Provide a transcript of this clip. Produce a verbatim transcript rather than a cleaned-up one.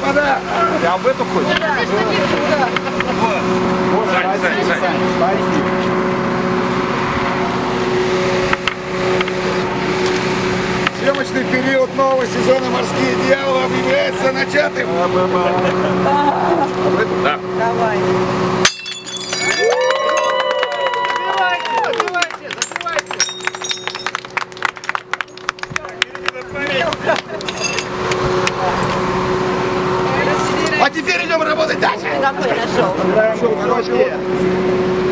господа! Я в эту хочешь? Да, ты что не туда. Вот, Сань, Сань, Сань. Съемочный период нового сезона «Морские дьяволы» объявляется начатым. Да. Давай. А теперь идем работать дальше. Какой нашел? Нашел срочки.